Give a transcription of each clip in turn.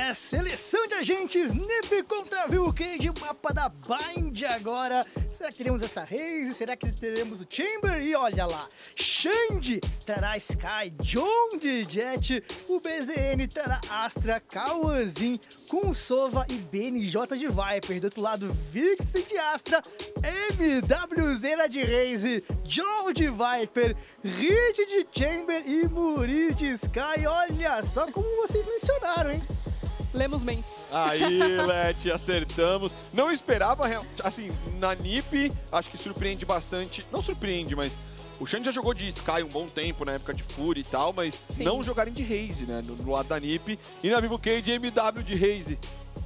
Seleção de agentes, NiP contra VK, mapa da Bind agora. Será que teremos essa raise? Será que teremos o Chamber? E olha lá, Xande trará Sky, John de Jet, o BZN trará Astra, Kawanzin com Sova e BNJ de Viper. Do outro lado, Vixen de Astra, MWZ de Raze, John de Viper, Hit de Chamber e Muri de Sky. Olha só como vocês mencionaram, hein? Lemos mentes. Aí, Leti, acertamos. Não esperava, assim, na NiP, acho que surpreende bastante. Não surpreende, mas o Xande já jogou de Sky um bom tempo, na época de Fury e tal, mas Sim. não jogarem de Raze, né, no lado da NiP. E na VK de MW de Raze.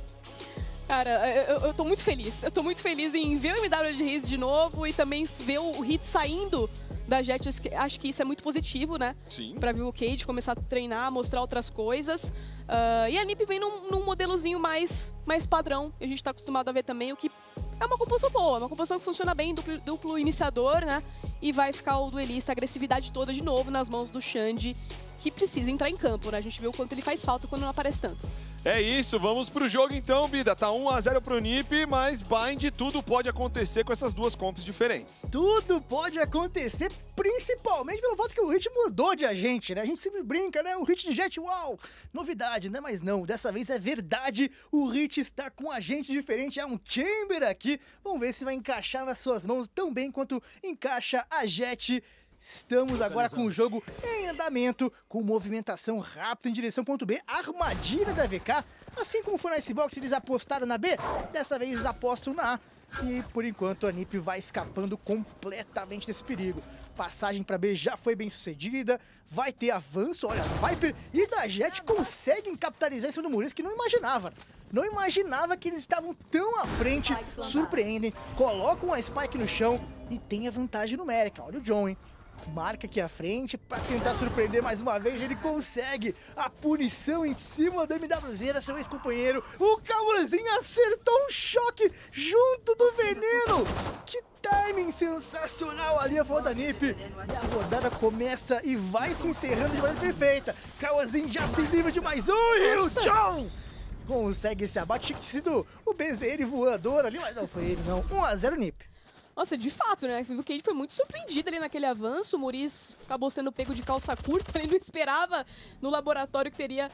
Cara, eu tô muito feliz. Eu tô muito feliz em ver o MW de Raze de novo e também ver o Hit saindo da Jet. Acho que isso é muito positivo, né? Sim. Pra VK, de começar a treinar, mostrar outras coisas. E a NiP vem num modelozinho mais padrão. A gente tá acostumado a ver também, o que é uma composição boa, uma composição que funciona bem, duplo iniciador, né? E vai ficar o duelista, a agressividade toda de novo nas mãos do Xande, que precisa entrar em campo, né? A gente vê o quanto ele faz falta quando não aparece tanto. É isso, vamos pro jogo então, Bida. Tá 1 a 0 pro NiP, mas Bind, tudo pode acontecer com essas duas comps diferentes. Tudo pode acontecer, principalmente pelo fato que o Hit mudou de agente, né? A gente sempre brinca, né? O Hit de Jet, uau! Novidade, né? Mas não, dessa vez é verdade. O Hit está com um agente diferente, é um Chamber aqui. Vamos ver se vai encaixar nas suas mãos tão bem quanto encaixa a Jet. Estamos agora com o jogo em andamento, com movimentação rápida em direção ao ponto B, armadilha da VK. Assim como foi na Icebox, eles apostaram na B, dessa vez eles apostam na A. E por enquanto a NiP vai escapando completamente desse perigo. Passagem para B já foi bem sucedida, vai ter avanço, olha, Viper e da Jet conseguem capitalizar em cima do Muriz, que não imaginava. Não imaginava que eles estavam tão à frente, surpreendem, colocam a Spike no chão e tem a vantagem numérica. Olha o John, hein? Marca aqui à frente para tentar surpreender mais uma vez. Ele consegue a punição em cima do MWZ, seu ex-companheiro. O Kawanzin acertou um choque junto do veneno. Que timing sensacional ali a favor da NiP. E a rodada começa e vai se encerrando de maneira perfeita. Kawanzin já se livra de mais um e o John consegue esse abate. Tinha sido o BZN voador ali, mas não foi ele não. 1 a 0 NiP. Nossa, de fato, né? A VK foi muito surpreendida ali naquele avanço. O Muriz acabou sendo pego de calça curta. Ele não esperava no laboratório que teria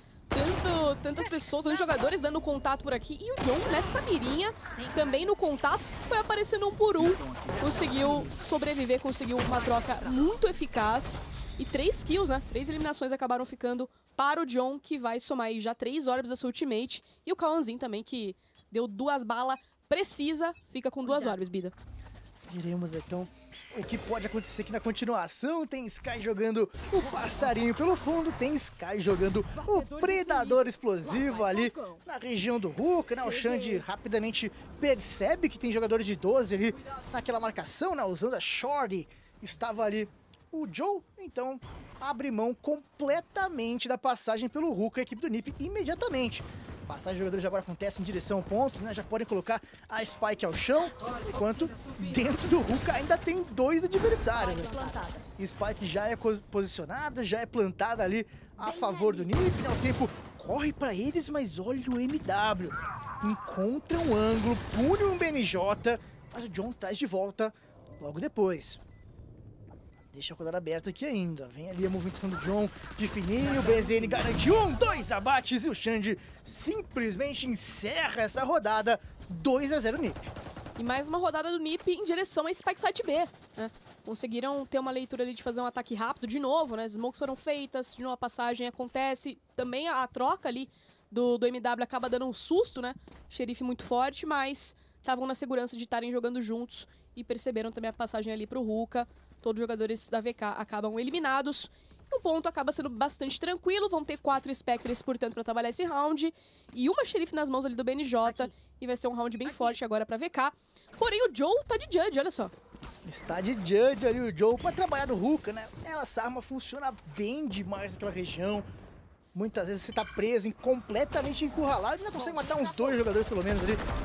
tantas pessoas, tantos jogadores dando contato por aqui. E o John, nessa mirinha, também no contato, foi aparecendo um por um. Conseguiu sobreviver, conseguiu uma troca muito eficaz. E 3 kills, né? 3 eliminações acabaram ficando para o John, que vai somar aí já 3 orbs da sua ultimate. E o Kawanzin também, que deu 2 balas precisa, fica com 2 orbs, Bida. Veremos então o que pode acontecer aqui na continuação. Tem Sky jogando o passarinho pelo fundo, tem Sky jogando o predador explosivo ali na região do Hook, né? O Xande rapidamente percebe que tem jogadores de 12 ali naquela marcação, né? Usando a Shorty. Estava ali o Joe, então abre mão completamente da passagem pelo Hook, a equipe do NiP imediatamente. Passagem de jogadores agora acontece em direção ao ponto, né? Já podem colocar a Spike ao chão, enquanto dentro do Hook ainda tem 2 adversários. Né? Spike já é posicionada, já é plantada ali a favor do NiP, né? O tempo corre para eles, mas olha o MW. Encontra um ângulo, pune um BNJ, mas o John traz de volta logo depois. Deixa a rodada aberta aqui ainda. Vem ali a movimentação do John de fininho. O BZN garante 2 abates e o Xande simplesmente encerra essa rodada 2 a 0 NiP. E mais uma rodada do NiP em direção a Spike Site B, né? Conseguiram ter uma leitura ali de fazer um ataque rápido de novo, né? As smokes foram feitas, de novo a passagem acontece. Também a troca ali do MW acaba dando um susto, né? Xerife muito forte, mas estavam na segurança de estarem jogando juntos e perceberam também a passagem ali pro Ruka. Todos os jogadores da VK acabam eliminados. O ponto acaba sendo bastante tranquilo. Vão ter 4 Spectres, portanto, para trabalhar esse round. E uma Xerife nas mãos ali do BNJ. E vai ser um round bem forte agora para VK. Porém, o Joe tá de Judge, olha só. Está de Judge ali o Joe para trabalhar no Hook, né? Essa arma funciona bem demais naquela região. Muitas vezes você tá preso, completamente encurralado. Ainda consegue matar uns 2 jogadores pelo menos ali.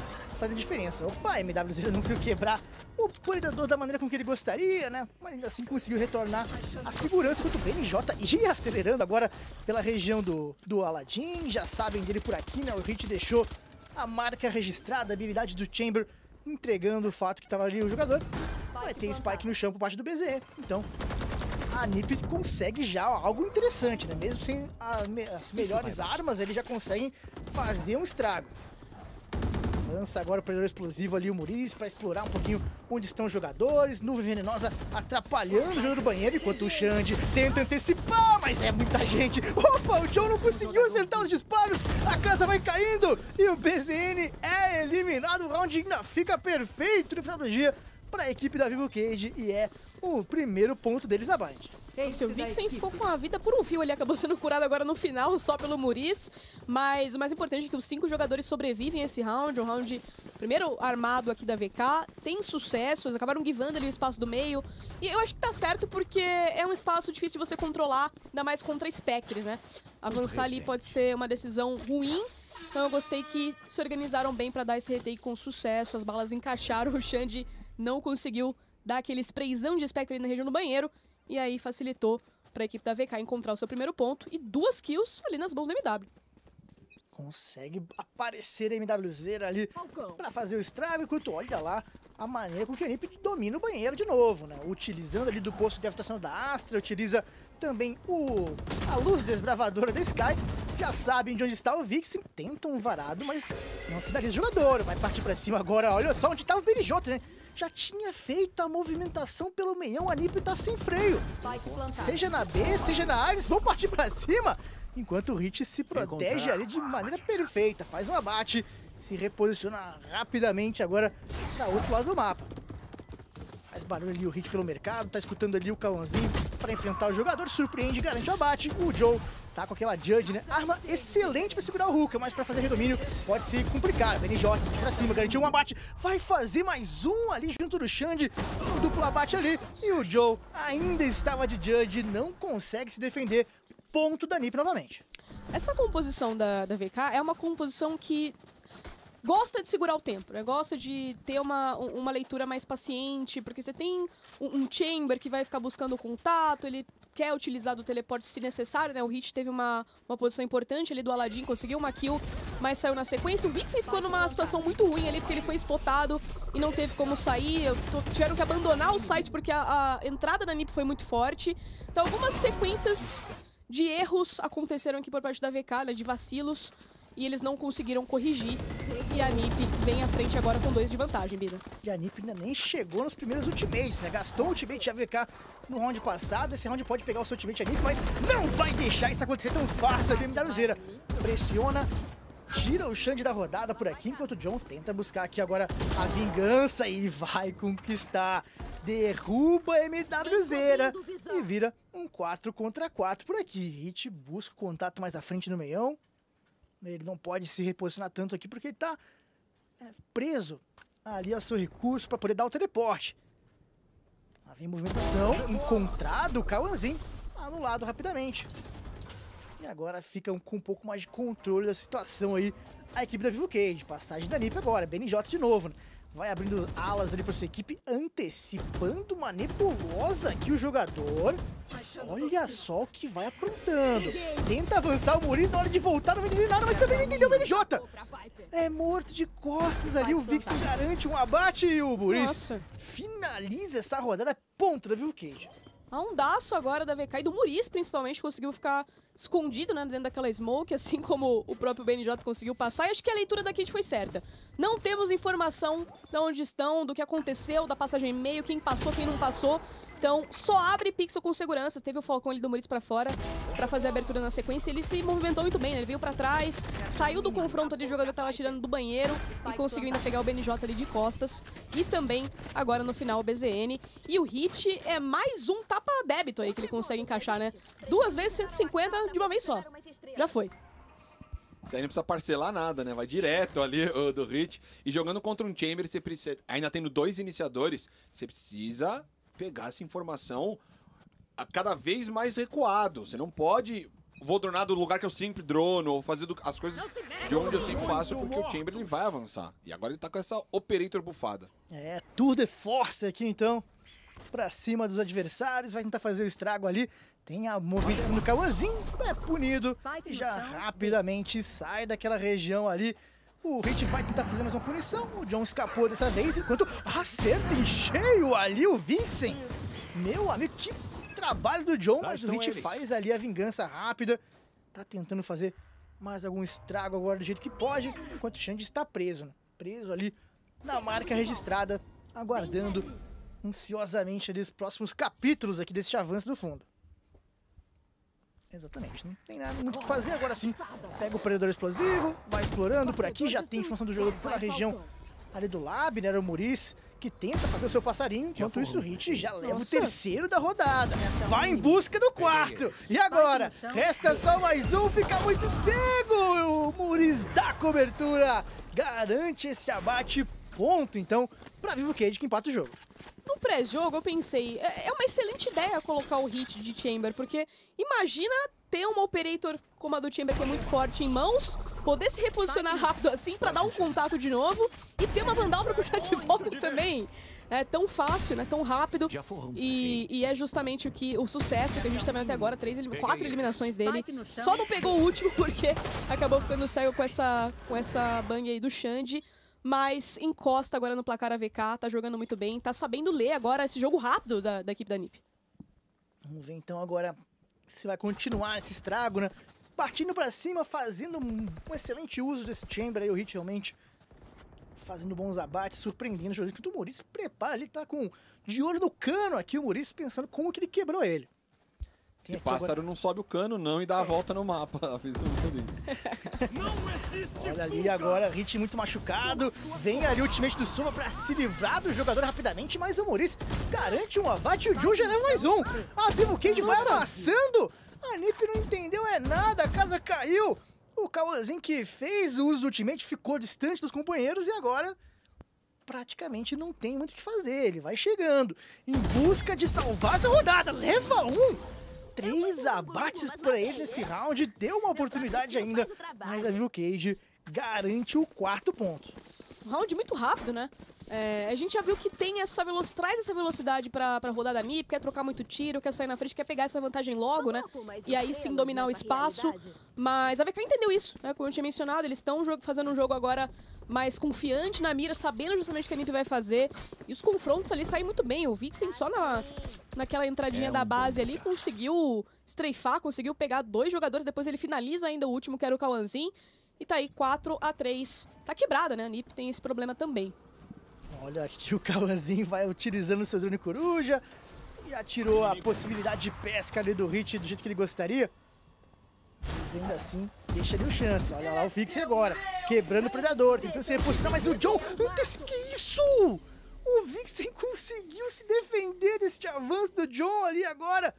fazer diferença. Opa, MWZ não conseguiu quebrar o predador da maneira com que ele gostaria, né? Mas ainda assim conseguiu retornar a segurança, enquanto o BNJ ia acelerando agora pela região do Aladdin. Já sabem dele por aqui, né? O Hit deixou a marca registrada, a habilidade do Chamber, entregando o fato que estava ali o jogador. Vai ter Spike no chão por parte do BZE. Então, a NiP consegue já algo interessante, né? Mesmo sem as melhores armas, eles já conseguem fazer um estrago. Lança agora o predador explosivo ali, o Muris, para explorar um pouquinho onde estão os jogadores. Nuvem venenosa atrapalhando o jogo do banheiro, enquanto o Xande tenta antecipar, mas é muita gente. Opa, o Joe não conseguiu acertar os disparos, a casa vai caindo e o BZN é eliminado. O round ainda fica perfeito no final do dia para a equipe da Vivo Cage e é o primeiro ponto deles a Bind. O Vixen ficou com a vida por um fio, ele acabou sendo curado agora no final, só pelo Muris, mas o mais importante é que os 5 jogadores sobrevivem a esse round, um round primeiro armado aqui da VK, tem sucesso, eles acabaram givando ali o espaço do meio, e eu acho que tá certo porque é um espaço difícil de você controlar, ainda mais contra Spectres, né? Avançar ali pode ser uma decisão ruim, então eu gostei que se organizaram bem pra dar esse retake com sucesso, as balas encaixaram, o Xande não conseguiu dar aquele sprayzão de Spectre ali na região do banheiro, e aí facilitou para a equipe da VK encontrar o seu primeiro ponto e 2 kills ali nas mãos do MW. Consegue aparecer a MWZ ali para fazer o estrago, enquanto olha lá a maneira com que a NiP domina o banheiro de novo, né? Utilizando ali do posto de gravitação da Astra, utiliza também a luz desbravadora da Sky. Já sabem de onde está o Vixen, tentam um varado, mas não finaliza o jogador. Vai partir para cima agora, olha só onde estava o BNJ, né? Já tinha feito a movimentação pelo meião, a NiP tá sem freio. Seja na B, seja na A, eles vão partir pra cima. Enquanto o Hit se protege ali de maneira perfeita, faz um abate, se reposiciona rapidamente agora para outro lado do mapa. Faz barulho ali o Hit pelo mercado, tá escutando ali o Cauãzinho para enfrentar o jogador, surpreende, garante o abate. O Joe tá com aquela Judge, né? Arma excelente pra segurar o Hookah, mas pra fazer redomínio pode se complicar. BNJ pra cima, garantiu um abate. Vai fazer mais um ali junto do Xande. Um duplo abate ali. E o Joe ainda estava de Judge, não consegue se defender. Ponto da NiP novamente. Essa composição da VK é uma composição que gosta de segurar o tempo, né? Gosta de ter uma leitura mais paciente, porque você tem um Chamber que vai ficar buscando o contato, ele quer utilizar do teleporte se necessário, né? O Hit teve uma posição importante ali do Aladdin, conseguiu uma kill, mas saiu na sequência. O Vixen ficou numa situação muito ruim ali, porque ele foi spotado e não teve como sair. Tiveram que abandonar o site porque a entrada da NiP foi muito forte. Então algumas sequências de erros aconteceram aqui por parte da VK, né? De vacilos. E eles não conseguiram corrigir. E a NiP vem à frente agora com 2 de vantagem, Bida. E a NiP ainda nem chegou nos primeiros ultimates, né? Gastou o ultimate AVK no round passado. Esse round pode pegar o seu ultimate a NiP, mas não vai deixar isso acontecer tão fácil. A MWZ pressiona, tira o Xande da rodada por aqui, enquanto o John tenta buscar aqui agora a vingança. E ele vai conquistar. Derruba a MWZ e vira um 4 contra 4 por aqui. Hit busca o contato mais à frente no meião. Ele não pode se reposicionar tanto aqui porque ele tá preso ali ao seu recurso para poder dar o teleporte. Lá vem movimentação, encontrado o Cauãzinho, anulado rapidamente. E agora fica com um pouco mais de controle da situação aí a equipe da Vivo Cage. Passagem da NiP agora, BNJ de novo, né? Vai abrindo alas ali para sua equipe, antecipando uma nebulosa aqui o jogador. Olha só o que vai aprontando. Tenta avançar o Muris na hora de voltar, não vai entender nada, mas também não entendeu o BNJ. É morto de costas ali, o Vixen garante um abate e o Muris finaliza essa rodada, ponto da Vivo Cage. A ondaço agora da VK e do Muris, principalmente, conseguiu ficar escondido, né, dentro daquela smoke, assim como o próprio BNJ conseguiu passar. E acho que a leitura da Kate foi certa. Não temos informação de onde estão, do que aconteceu, da passagem e meio, quem passou, quem não passou. Então, só abre Pixel com segurança. Teve o Falcão ali do Muris pra fora pra fazer a abertura na sequência. Ele se movimentou muito bem, né? Ele veio pra trás, saiu do confronto ali, o jogador tava tirando do banheiro e conseguiu ainda pegar o BNJ ali de costas. E também, agora no final, o BZN. E o Hit é mais um tapa-débito aí que ele consegue encaixar, né? 2 vezes 150 de uma vez só. Já foi. Você aí não precisa parcelar nada, né? Vai direto ali o do Hit. E jogando contra um Chamber, você precisa, ainda tendo 2 iniciadores, você precisa pegar essa informação a cada vez mais recuado. Você não pode vou dronar do lugar que eu sempre drono, ou fazer as coisas de onde eu sempre faço, porque o Chamber ele vai avançar. E agora ele tá com essa Operator bufada. É, tour de force aqui então, pra cima dos adversários, vai tentar fazer o estrago ali. Tem a movimentação do Kawanzin, é punido e já rapidamente sai daquela região ali. O Hit vai tentar fazer mais uma punição, o John escapou dessa vez, enquanto acerta em cheio ali o Vixen. Meu amigo, que trabalho do John, mas o Hit faz ali a vingança rápida. Tá tentando fazer mais algum estrago agora do jeito que pode, enquanto o Xande está preso, né? Preso ali na marca registrada, aguardando ansiosamente ali os próximos capítulos aqui desse avanço do fundo. Exatamente, não tem nada muito o que fazer, agora sim, pega o predador explosivo, vai explorando por aqui, já tem informação do jogo pela região ali do Lab, né, era o Maurice, que tenta fazer o seu passarinho, enquanto isso o Hit já leva o terceiro da rodada, vai em busca do quarto, e agora, resta só mais um, fica muito cego, o Maurice dá cobertura, garante esse abate, ponto então, pra Vivo Cage que empata o jogo. No pré-jogo eu pensei, é uma excelente ideia colocar o Hit de Chamber, porque imagina ter uma Operator como a do Chamber, que é muito forte, em mãos, poder se reposicionar rápido assim pra dar um contato de novo e ter uma Vandal pra puxar de volta também. É tão fácil, né? Tão rápido. E é justamente o sucesso que a gente tá vendo até agora, 4 eliminações dele. Só não pegou o último porque acabou ficando cego com essa bang aí do Xande. Mas encosta agora no placar AVK, tá jogando muito bem, tá sabendo ler agora esse jogo rápido da equipe da NiP. Vamos ver então agora se vai continuar esse estrago, né? Partindo pra cima, fazendo um excelente uso desse Chamber aí, o Hit realmente fazendo bons abates, surpreendendo o jogo. O Maurice prepara ali, tá de olho no cano aqui, o Maurice pensando como que ele quebrou ele. Esse pássaro agora não sobe o cano não e dá a volta no mapa. Olha ali agora, Hit muito machucado. Vem ali o ultimate do Soma pra se livrar do jogador rapidamente, mas o Maurice garante um abate e o Jun já leva mais um. A Vivo Cage vai amassando. A NiP não entendeu nada, a casa caiu. O Kawanzin que fez o uso do ultimate ficou distante dos companheiros e agora praticamente não tem muito o que fazer. Ele vai chegando em busca de salvar essa rodada. Leva um. 3 abates pra ele nesse round, deu uma oportunidade ainda, mas a Vivo Cage garante o 4º ponto. Um round muito rápido, né? A gente já viu que tem traz essa velocidade pra rodar da NiP, quer trocar muito tiro, quer sair na frente, quer pegar essa vantagem logo, né? E aí sim dominar o espaço. Mas a VK entendeu isso, né? Como eu tinha mencionado, eles estão fazendo um jogo agora mais confiante na mira, sabendo justamente o que a NiP vai fazer. E os confrontos ali saem muito bem. O Vixen só naquela entradinha da base ali conseguiu strafar, conseguiu pegar 2 jogadores, depois ele finaliza ainda o último, que era o Kawanzin. E tá aí 4-3. Tá quebrada, né? A NiP tem esse problema também. Olha, aqui o Kawanzin vai utilizando o seu drone coruja. Já tirou a possibilidade de pesca ali do Hit do jeito que ele gostaria. Mas ainda assim, deixa ali o chance. Olha lá o Vixen agora, quebrando o predador, tentando se reposicionar, mas o John, que isso? O Vixen conseguiu se defender desse avanço do John ali agora.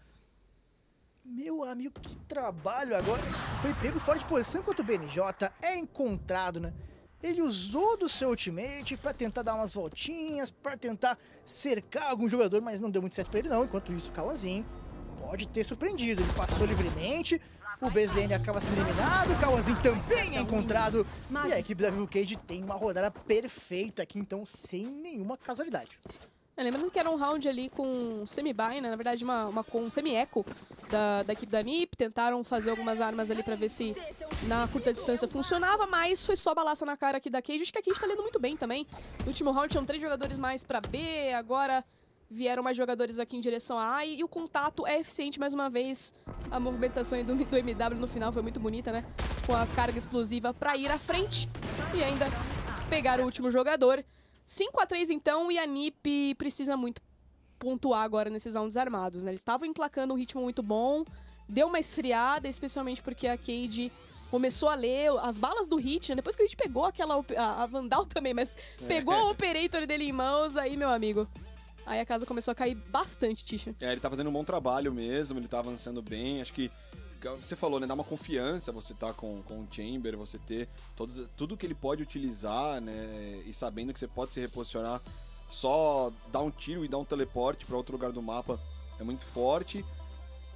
Meu amigo, que trabalho agora. Foi pego fora de posição enquanto o BNJ é encontrado, né? Ele usou do seu ultimate pra tentar dar umas voltinhas, pra tentar cercar algum jogador, mas não deu muito certo pra ele não. Enquanto isso, o Kawanzin pode ter surpreendido. Ele passou livremente, o BZN acaba sendo eliminado, o Kawanzin também é encontrado. E a equipe da Vivo Cage tem uma rodada perfeita aqui, então sem nenhuma casualidade. Lembrando que era um round ali com semi-buy, né? Na verdade, com um semi-eco da equipe da NiP. Tentaram fazer algumas armas ali pra ver se na curta distância funcionava, mas foi só balaça na cara aqui da Cage. Acho que a Cage tá lendo muito bem também. No último round tinham 3 jogadores mais pra B, agora vieram mais jogadores aqui em direção a A e o contato é eficiente mais uma vez. A movimentação aí do MW no final foi muito bonita, né? Com a carga explosiva pra ir à frente e ainda pegar o último jogador. 5-3 então, e a NiP precisa muito pontuar agora nesses rounds armados, né? Eles estavam emplacando um ritmo muito bom, deu uma esfriada, especialmente porque a Cade começou a ler as balas do Hit, né? Depois que o Hit pegou a Vandal também, mas pegou o Operator dele em mãos, aí, meu amigo, aí a casa começou a cair bastante, Tisha. Ele tá fazendo um bom trabalho mesmo, ele tá avançando bem, acho que você falou, né, dá uma confiança você tá com o Chamber, você ter tudo que ele pode utilizar, né, e sabendo que você pode se reposicionar, só dar um tiro e dar um teleporte para outro lugar do mapa é muito forte.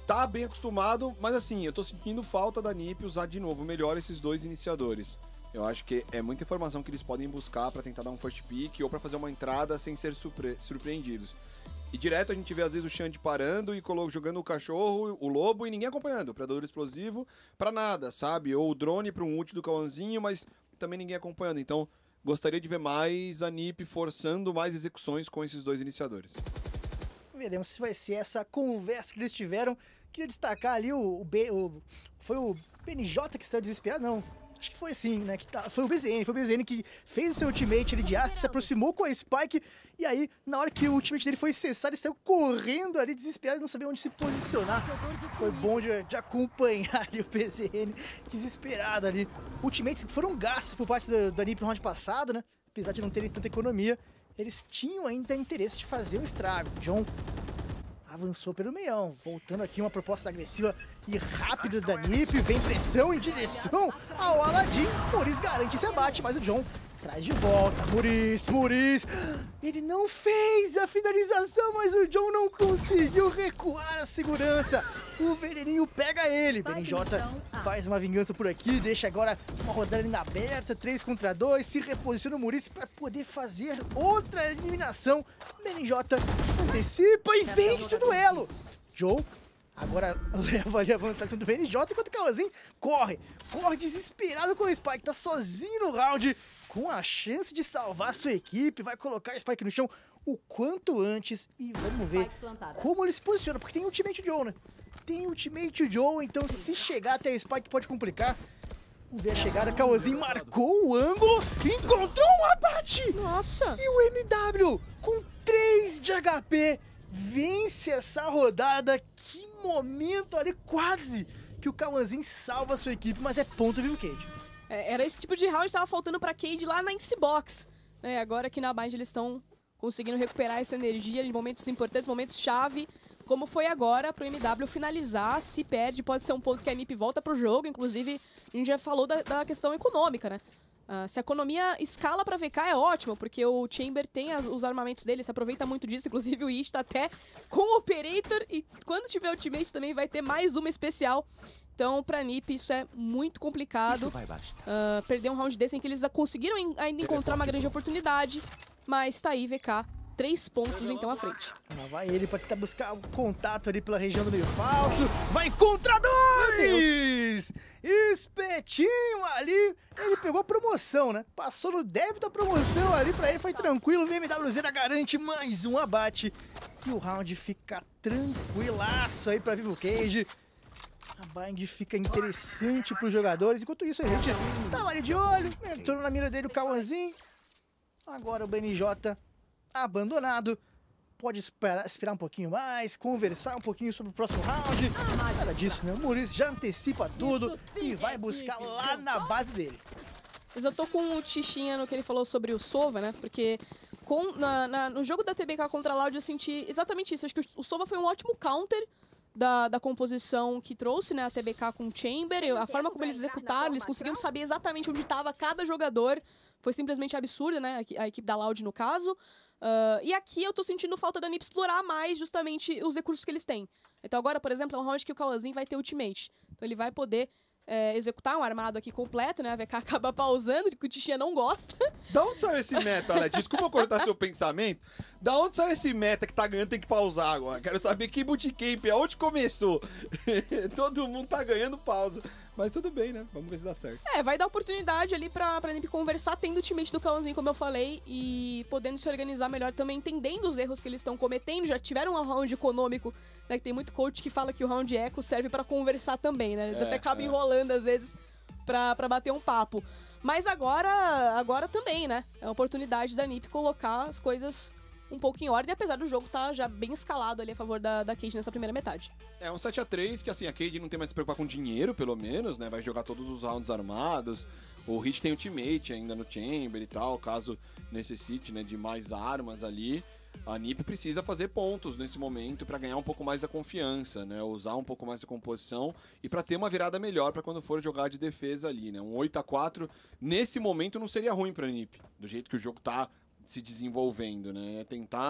tá bem acostumado, mas assim, eu tô sentindo falta da NiP usar de novo melhor esses dois iniciadores. Eu acho que é muita informação que eles podem buscar pra tentar dar um first pick ou pra fazer uma entrada sem ser surpreendidos. E direto a gente vê às vezes o Xande parando e jogando o cachorro, o lobo e ninguém acompanhando. Predador explosivo pra nada, sabe? Ou o drone pra um ult do Cauãzinho, mas também ninguém acompanhando. Então, gostaria de ver mais a NiP forçando mais execuções com esses dois iniciadores. Veremos se vai ser essa conversa que eles tiveram. Queria destacar ali foi o BNJ que saiu desesperado? Não, acho que foi assim, né? Foi o BZN que fez o seu ultimate ali de aço, se aproximou com a Spike, e aí, na hora que o ultimate dele foi cessado, ele saiu correndo ali, desesperado, não sabia onde se posicionar. Foi bom de acompanhar ali o BZN, desesperado ali. Ultimates que foram gastos por parte da NiP no round passado, né? Apesar de não terem tanta economia, eles tinham ainda interesse de fazer um estrago. John avançou pelo meião, voltando aqui uma proposta agressiva e rápida da NiP, vem pressão em direção ao Aladdin. Muriz garante esse abate, mas o John traz de volta. Muriz, ele não fez a finalização, mas o John não conseguiu recuar a segurança. O veneninho pega ele. BNJ faz uma vingança por aqui, deixa agora uma rodada ainda aberta, 3 contra 2, se reposiciona o Muriz para poder fazer outra eliminação. BNJ antecipa e vence o duelo. Joe agora leva ali a vantagem do BNJ, enquanto o Cauãzinho corre desesperado com o Spike, tá sozinho no round, com a chance de salvar sua equipe, vai colocar o Spike no chão o quanto antes e vamos ver como ele se posiciona, porque tem ultimate Joe, né? Tem ultimate Joe, então se chegar até a Spike pode complicar. Vamos ver a chegada, Cauãzinho marcou o ângulo, encontrou um abate! Nossa! E o MW, com 3 de HP, vence essa rodada. Que momento ali, quase que o Cauãzinho salva a sua equipe, mas é ponto, viu, Cade? Era esse tipo de round que estava faltando pra Cade lá na Icebox. Agora aqui na Bind eles estão conseguindo recuperar essa energia em momentos importantes, momentos-chave, como foi agora pro MW finalizar. Se perde, pode ser um ponto que a NiP volta pro jogo. Inclusive, a gente já falou da questão econômica, né? Se a economia escala pra VK é ótimo, porque o Chamber tem os armamentos dele, se aproveita muito disso. Inclusive o Ish tá até com o Operator e quando tiver ultimate também vai ter mais uma especial. Então, pra NiP, isso é muito complicado. Perder um round desse em que eles conseguiram ainda encontrar uma grande oportunidade. Mas tá aí, VK, 3 pontos então à frente. Lá vai ele pra tentar buscar um contato ali pela região do meio falso. Vai contra 2! Espetinho ali. Ele pegou a promoção, né? Passou no débito da promoção ali, pra ele foi tranquilo. O MWZ garante mais um abate. E o round fica tranquilaço aí pra Vivo Cage. A bind fica interessante pros jogadores. Enquanto isso, a gente tava ali de olho, entrou na mira dele o Cauãzinho. Agora o BNJ abandonado. Pode esperar um pouquinho mais, conversar um pouquinho sobre o próximo round. Nada disso, né? O Muriz já antecipa tudo e vai buscar lá na base dele. Mas eu tô com o Tichinha no que ele falou sobre o Sova, né? Porque no jogo da TBK contra a Loud eu senti exatamente isso. Acho que o Sova foi um ótimo counter da composição que trouxe, né, a TBK com o Chamber. A forma como eles executaram, eles conseguiam saber exatamente onde estava cada jogador. Foi simplesmente absurda, né, a equipe da Loud no caso. E aqui eu tô sentindo falta da NiP explorar mais justamente os recursos que eles têm. Então agora, por exemplo, é um round que o Cauãzinho vai ter ultimate. Então ele vai poder executar um armado aqui completo, né? A VK acaba pausando, que o Tichinha não gosta. Da onde saiu esse meta, Alex? Desculpa eu cortar seu pensamento. Da onde saiu esse meta que tá ganhando tem que pausar agora? Quero saber que bootcamp, aonde começou? Todo mundo tá ganhando pausa. Mas tudo bem, né? Vamos ver se dá certo. Vai dar oportunidade ali pra NiP conversar, tendo o ultimate do Cauãzinho, como eu falei, e podendo se organizar melhor também, entendendo os erros que eles estão cometendo. Já tiveram um round econômico, né? Que tem muito coach que fala que o round eco serve pra conversar também, né? Eles até acabam enrolando, às vezes, pra bater um papo. Mas agora também, né? É a oportunidade da NiP colocar as coisas um pouco em ordem, apesar do jogo estar já bem escalado ali a favor da Cade nessa primeira metade. É um 7-3 que, assim, a Cade não tem mais que se preocupar com dinheiro, pelo menos, né? Vai jogar todos os rounds armados. O Hit tem ultimate ainda no Chamber e tal, caso necessite, né, de mais armas ali. A NiP precisa fazer pontos nesse momento para ganhar um pouco mais da confiança, né? Usar um pouco mais a composição e para ter uma virada melhor para quando for jogar de defesa ali, né? Um 8-4 nesse momento não seria ruim para a NiP, do jeito que o jogo tá se desenvolvendo, né? É tentar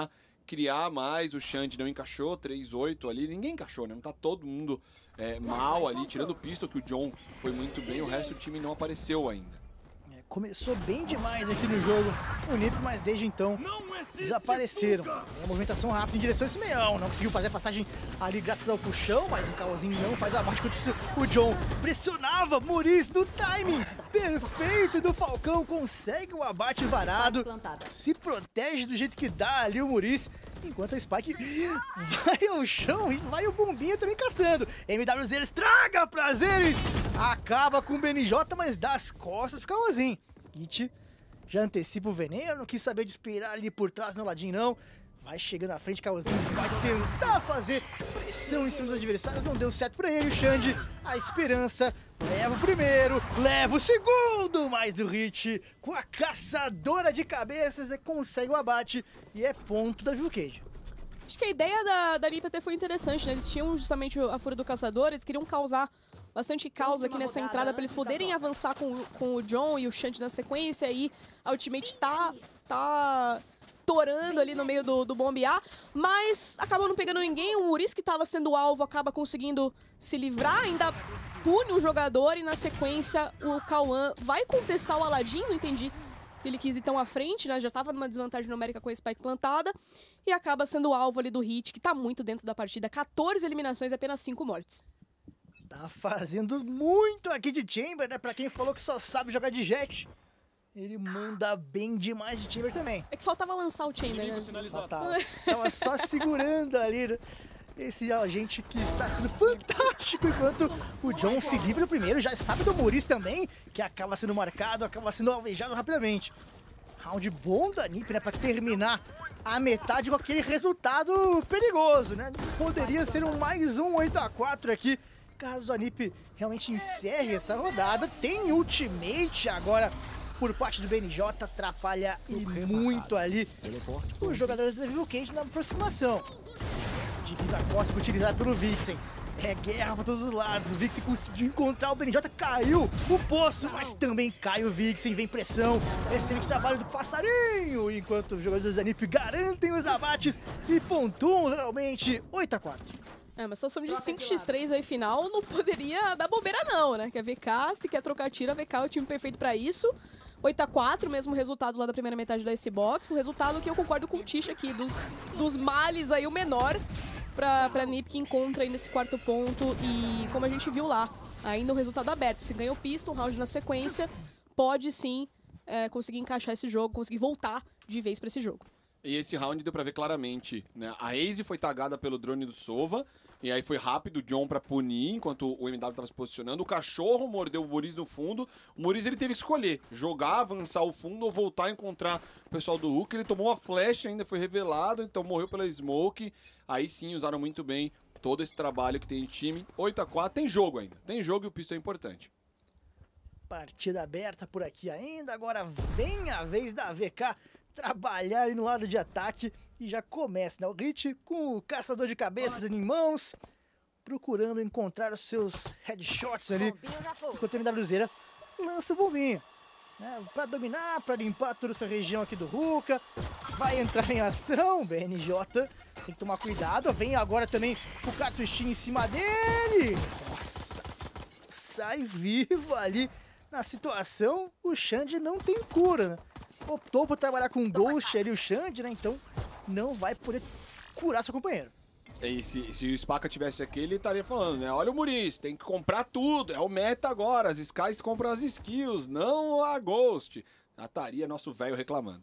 criar mais, o Xande não encaixou, 3-8 ali, ninguém encaixou, né? Não tá todo mundo mal ali, tirando o Pistol, que o John foi muito bem, o resto do time não apareceu ainda. Começou bem demais aqui no jogo o NiP, mas desde então desapareceram. Tem a movimentação rápida em direção a esse meião. Não conseguiu fazer a passagem ali graças ao puxão, mas o Caozinho não faz o abate. Enquanto isso, o John pressionava Muriz no timing perfeito do Falcão. Consegue o abate varado, se protege do jeito que dá ali o Muriz. Enquanto a Spike vai ao chão e vai o Bombinha também caçando. MWZ estraga prazeres. Acaba com o BNJ, mas dá as costas pro Caozinho. It já antecipa o veneno, não quis saber de esperar ali por trás no ladinho não. Vai chegando à frente, Caozinho vai tentar fazer pressão em cima dos adversários. Não deu certo pra ele, o Xande. A esperança leva o primeiro, leva o segundo. Mas o Hit, com a caçadora de cabeças, consegue o abate e é ponto da Vivo Cage. Acho que a ideia da NiP até foi interessante, né? Eles tinham justamente a fúria do caçador, eles queriam causar bastante caos aqui nessa entrada para eles poderem avançar com o John e o Xande na sequência. E a Ultimate tá torando ali no meio do bombear, mas acabou não pegando ninguém. O Muriz, que estava sendo alvo, acaba conseguindo se livrar, ainda pune o jogador e na sequência o Cauã vai contestar o Aladdin, não entendi que ele quis ir tão à frente, né? Já estava numa desvantagem numérica com a Spike plantada e acaba sendo o alvo ali do Hit, que tá muito dentro da partida. 14 eliminações e apenas 5 mortes. Tá fazendo muito aqui de Chamber, né? Pra quem falou que só sabe jogar de Jet, ele manda bem demais de Chamber também. É que faltava lançar o Chamber, né? Tava só segurando ali, né? Esse agente que está sendo fantástico, enquanto o John se livra primeiro, já sabe do Muriz também, que acaba sendo marcado, acaba sendo alvejado rapidamente. Round bom da NiP, né? Pra terminar a metade com aquele resultado perigoso, né? Poderia ser mais um 8-4 aqui, caso a NiP realmente encerre essa rodada. Tem ultimate agora por parte do BNJ, atrapalha e muito ali os jogadores da Vivo Cage na aproximação. Divisa cósmica utilizada pelo Vixen. É guerra pra todos os lados. O Vixen conseguiu encontrar o BNJ, caiu o poço, mas também cai o Vixen. Vem pressão. Excelente trabalho do passarinho. Enquanto os jogadores da NiP garantem os abates e pontuam realmente 8-4. Mas se somos de 5x3 aí final, não poderia dar bobeira não, né? Que a VK, se quer trocar tiro, a VK é o time perfeito pra isso. 8-4, mesmo resultado lá da primeira metade da Icebox. O resultado que eu concordo com o Tish aqui, dos males aí, o menor pra NiP, que encontra aí nesse quarto ponto. E como a gente viu lá, ainda um resultado aberto. Se ganha o Pistol, um round na sequência, pode sim conseguir encaixar esse jogo, conseguir voltar de vez pra esse jogo. E esse round deu pra ver claramente, né? A Aze foi tagada pelo drone do Sova, e aí foi rápido o John pra punir, enquanto o MW tava se posicionando. O cachorro mordeu o Muriz no fundo. O Muriz, ele teve que escolher, jogar, avançar o fundo ou voltar a encontrar o pessoal do Hulk. Ele tomou uma flash, ainda foi revelado, então morreu pela Smoke. Aí sim, usaram muito bem todo esse trabalho que tem em time. 8-4, tem jogo ainda. Tem jogo e o Pistol é importante. Partida aberta por aqui ainda, agora vem a vez da VK trabalhar ali no lado de ataque e já começa, né? O Hit com o caçador de cabeças em mãos, procurando encontrar os seus headshots ali, enquanto o MWZ lança o bombinho, né? Pra dominar, pra limpar toda essa região aqui do Ruka, vai entrar em ação, BNJ tem que tomar cuidado, vem agora também o cartuchinho em cima dele, nossa, sai vivo ali na situação. O Xande não tem cura, né? Optou por trabalhar com Ghost ali, o Xande, né? Então não vai poder curar seu companheiro. E se o Spaca tivesse aqui, ele estaria falando, né? Olha o Muriz, tem que comprar tudo, é o meta agora, as Skies compram as skills, não a Ghost. Já estaria nosso velho reclamando.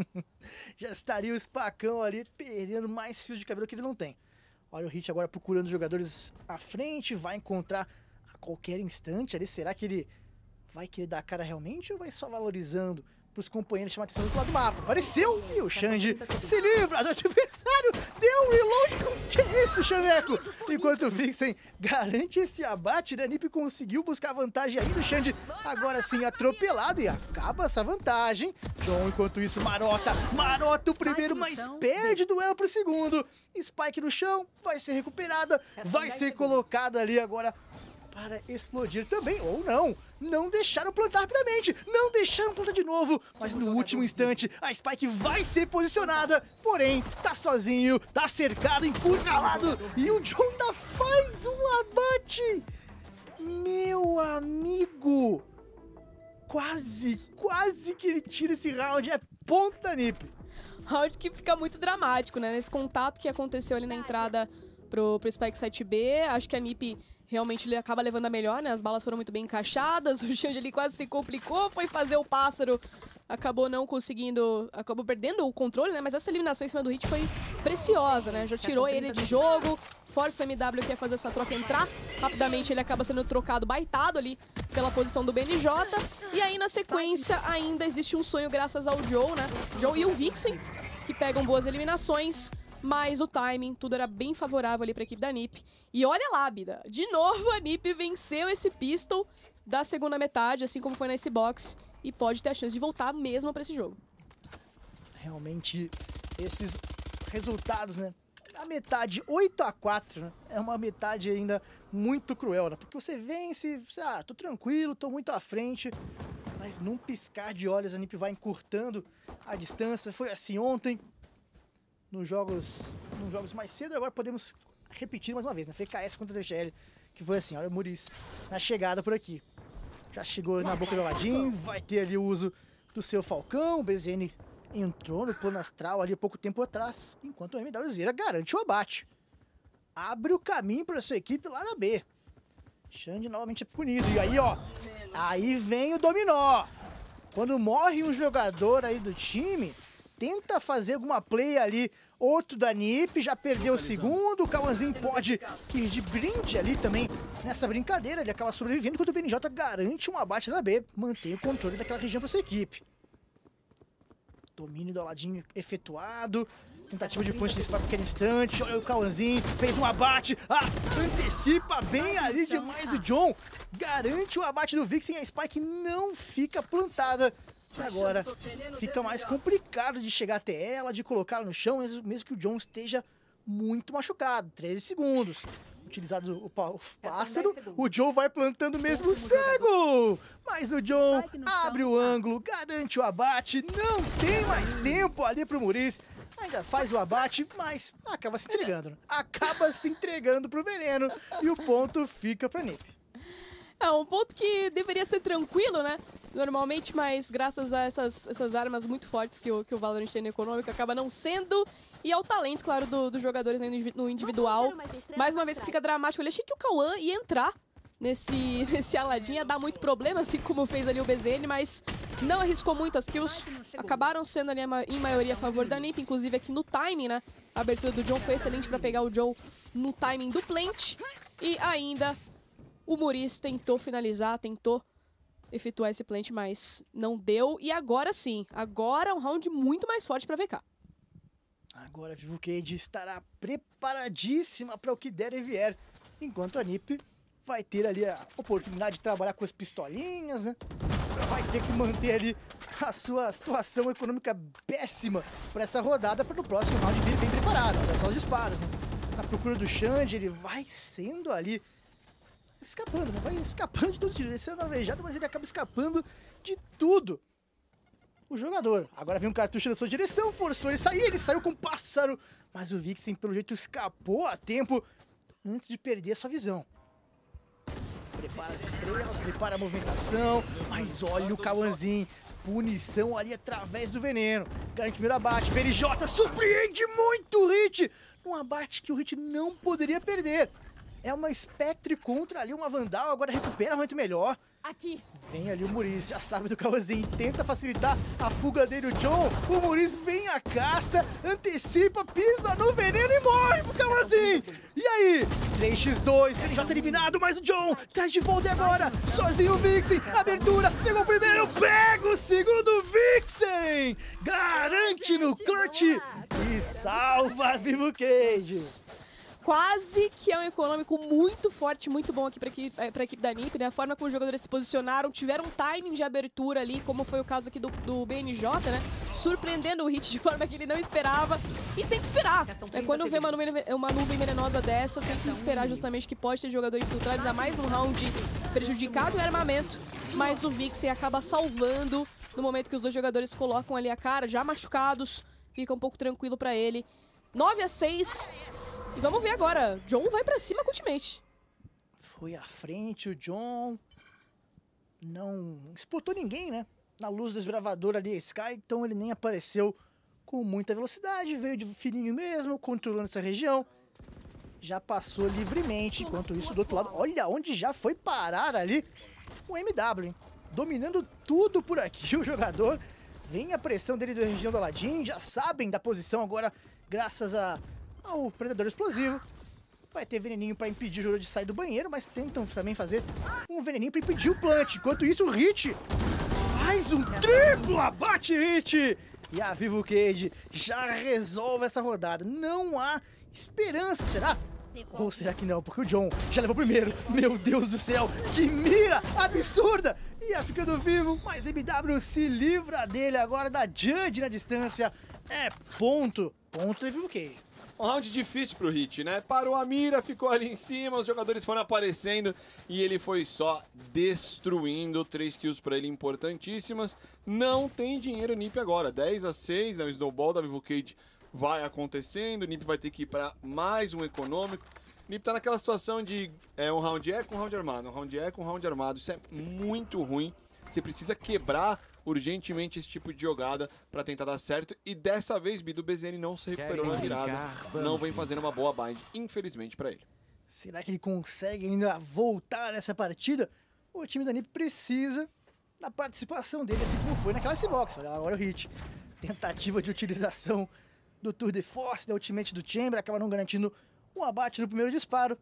Já estaria o Spacão ali perdendo mais fios de cabelo que ele não tem. Olha o Hit agora procurando os jogadores à frente, vai encontrar a qualquer instante ali. Será que ele vai querer dar a cara realmente ou vai só valorizando para os companheiros chamar a atenção do lado do mapa? Apareceu e o Xande se livra do adversário, deu um reload. Que é esse, Chaveco? Enquanto o Vixen garante esse abate, a NiP conseguiu buscar vantagem ainda. O Xande agora sim atropelado e acaba essa vantagem. John, enquanto isso, marota o primeiro, mas perde duelo pro segundo. Spike no chão, vai ser recuperada, vai ser colocada ali agora para explodir também, ou não. Não deixaram plantar rapidamente, não deixaram plantar de novo, mas no último instante a Spike vai ser posicionada, porém tá sozinho, tá cercado, encurralado, e o John ainda faz um abate. Meu amigo, quase que ele tira esse round, é ponto da NiP. Round que fica muito dramático, né? Nesse contato que aconteceu ali na entrada pro Spike 7B, acho que a NiP realmente ele acaba levando a melhor, né? As balas foram muito bem encaixadas, o Xande ali quase se complicou, foi fazer o pássaro, acabou não conseguindo, acabou perdendo o controle, né? Mas essa eliminação em cima do Hit foi preciosa, né? Já tirou ele de jogo, força o MW que ia fazer essa troca entrar, rapidamente ele acaba sendo trocado, baitado ali pela posição do BNJ, e aí na sequência ainda existe um sonho graças ao Joe, né? Joe e o Vixen, que pegam boas eliminações, mas o timing, tudo era bem favorável ali para a equipe da NiP. E olha lá, Bida, de novo a NiP venceu esse pistol da segunda metade, assim como foi nesse box, e pode ter a chance de voltar mesmo para esse jogo. Realmente, esses resultados, né? A metade 8-4, né? É uma metade ainda muito cruel, né? Porque você vence, tô tranquilo, tô muito à frente, mas num piscar de olhos a NiP vai encurtando a distância. Foi assim ontem. Nos jogos mais cedo, agora podemos repetir mais uma vez, né? Foi KS contra o DGL, que foi assim, olha o Muriz na chegada por aqui. Já chegou na boca do Aladdin, vai ter ali o uso do seu Falcão, o BZN entrou no plano astral ali há pouco tempo atrás, enquanto o MWZera garante o abate. Abre o caminho para a sua equipe lá na B. Xande novamente é punido, e aí ó, aí vem o dominó. Quando morre um jogador aí do time, tenta fazer alguma play ali, outro da NiP, já perdeu o segundo, o Cauãzinho pode ir de brinde ali também nessa brincadeira, ele acaba sobrevivendo, enquanto o BNJ garante um abate na B, mantém o controle daquela região para sua equipe. Domínio do Aladdin efetuado, tentativa de punch nesse pequeno instante, olha o Cauãzinho, fez um abate, antecipa bem ali demais o John, garante o abate do Vixen, a Spike não fica plantada. E agora fica mais complicado de chegar até ela, de colocá-la no chão, mesmo que o John esteja muito machucado. 13 segundos. Utilizado o pássaro, o Joe vai plantando mesmo cego. Mas o John abre o ângulo, garante o abate, não tem mais tempo ali pro Muriz. Ainda faz o abate, mas acaba se entregando. Acaba se entregando pro veneno e o ponto fica pra NiP. É um ponto que deveria ser tranquilo, né? Normalmente, mas graças a essas armas muito fortes que o Valorant tem no econômico, acaba não sendo. E ao talento, claro, dos jogadores no individual. Mais uma vez que fica dramático. Eu achei que o Cauã ia entrar nesse Aladdin, ia dar muito problema, assim como fez ali o BZN, mas não arriscou muito. As kills acabaram sendo ali em maioria a favor da NiP, inclusive aqui no timing, né? A abertura do John foi excelente para pegar o Joe no timing do plant. E ainda o Muriz tentou finalizar, tentou efetuar esse plant, mas não deu. E agora sim, agora é um round muito mais forte para VK. Agora a Vivo Cage estará preparadíssima para o que der e vier, enquanto a NiP vai ter ali a oportunidade de trabalhar com as pistolinhas, né? Vai ter que manter ali a sua situação econômica péssima para essa rodada, para no próximo round vir bem preparado. Olha só os disparos, né? Na procura do Xande, ele vai sendo ali escapando, né? Vai escapando de todos os tiros. Esse é navejado, mas ele acaba escapando de tudo. O jogador. Agora vem um cartucho na sua direção, forçou ele sair, ele saiu com pássaro. Mas o Vixen, pelo jeito, escapou a tempo antes de perder a sua visão. Prepara as estrelas, prepara a movimentação, mas olha o Cauãzinho. Punição ali através do veneno. Garante o primeiro abate. BNJ surpreende muito o Hit. Um abate que o Hit não poderia perder. É uma Spectre contra ali uma Vandal, agora recupera muito melhor. Aqui. Vem ali o Muriz, já sabe do Cauãzinho, tenta facilitar a fuga dele, o John. O Muriz vem à caça, antecipa, pisa no veneno e morre pro Cauãzinho. E aí? 3x2, BNJ eliminado, mas o John traz de volta e agora, sozinho o Vixen, abertura, pegou o primeiro, pega o segundo Vixen. Garante no clutch e salva a Vivo Cage. quase que é um econômico muito forte, muito bom aqui pra equipe da NiP, né? A forma como os jogadores se posicionaram, tiveram um timing de abertura ali, como foi o caso aqui do BNJ, né? Surpreendendo o Hit de forma que ele não esperava. E tem que esperar. Quando vê uma nuvem venenosa dessa, tem que esperar justamente que pode ter jogador infiltrado, ainda mais num round prejudicado em armamento. Mas o Vixen acaba salvando no momento que os dois jogadores colocam ali a cara, já machucados. Fica um pouco tranquilo pra ele. 9-6. E vamos ver agora. John vai pra cima com o ultimate. Foi à frente o John. Não disputou ninguém, né? Na luz do desbravador ali a Sky, então ele nem apareceu com muita velocidade. Veio de fininho mesmo, controlando essa região. Já passou livremente. Enquanto isso, do outro lado, olha onde já foi parar ali o MW, hein? Dominando tudo por aqui o jogador. Vem a pressão dele da região do Aladdin. Já sabem da posição agora, graças ao Predador Explosivo. Vai ter veneninho pra impedir o jogador de sair do banheiro, mas tentam também fazer um veneninho pra impedir o plant. Enquanto isso, o Hit faz um triplo abate Hit. E a Vivo Cage já resolve essa rodada. Não há esperança, será? Ou será que não? Porque o John já levou primeiro. Meu Deus do céu, que mira absurda! Ia ficando vivo, mas MW se livra dele agora da Judge na distância. É ponto da Vivo Cage. Um round difícil pro Hit, né? Parou a mira, ficou ali em cima, os jogadores foram aparecendo e ele foi só destruindo. 3 kills pra ele importantíssimas. Não tem dinheiro NiP agora. 10-6, né? O snowball da Vivo Cage vai acontecendo. O NiP vai ter que ir pra mais um econômico. O NiP tá naquela situação de um round com um round armado, um round com um round armado. Isso é muito ruim. Você precisa quebrar urgentemente esse tipo de jogada para tentar dar certo. E dessa vez, Bidu, o BZN não se recuperou na virada. Não vem fazendo uma boa bind, infelizmente, para ele. Será que ele consegue ainda voltar nessa partida? O time da NiP precisa da participação dele, assim como foi naquela Xbox. Olha agora o Hit. Tentativa de utilização do Tour de Force, da ultimate do Chamber, acaba não garantindo um abate no primeiro disparo.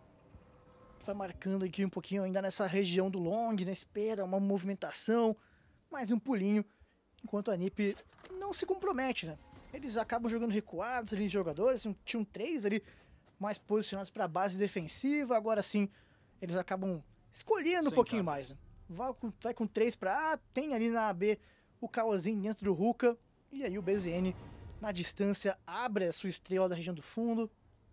Vai marcando aqui um pouquinho ainda nessa região do long, né? Espera uma movimentação, mais um pulinho, enquanto a NiP não se compromete, né? Eles acabam jogando recuados ali de jogadores, tinham 3 ali mais posicionados para a base defensiva, agora sim eles acabam escolhendo um pouquinho mais, né? Vai com 3 para A, tem ali na B o Kawazinho dentro do Hookah, e aí o BZN na distância abre a sua estrela da região do fundo.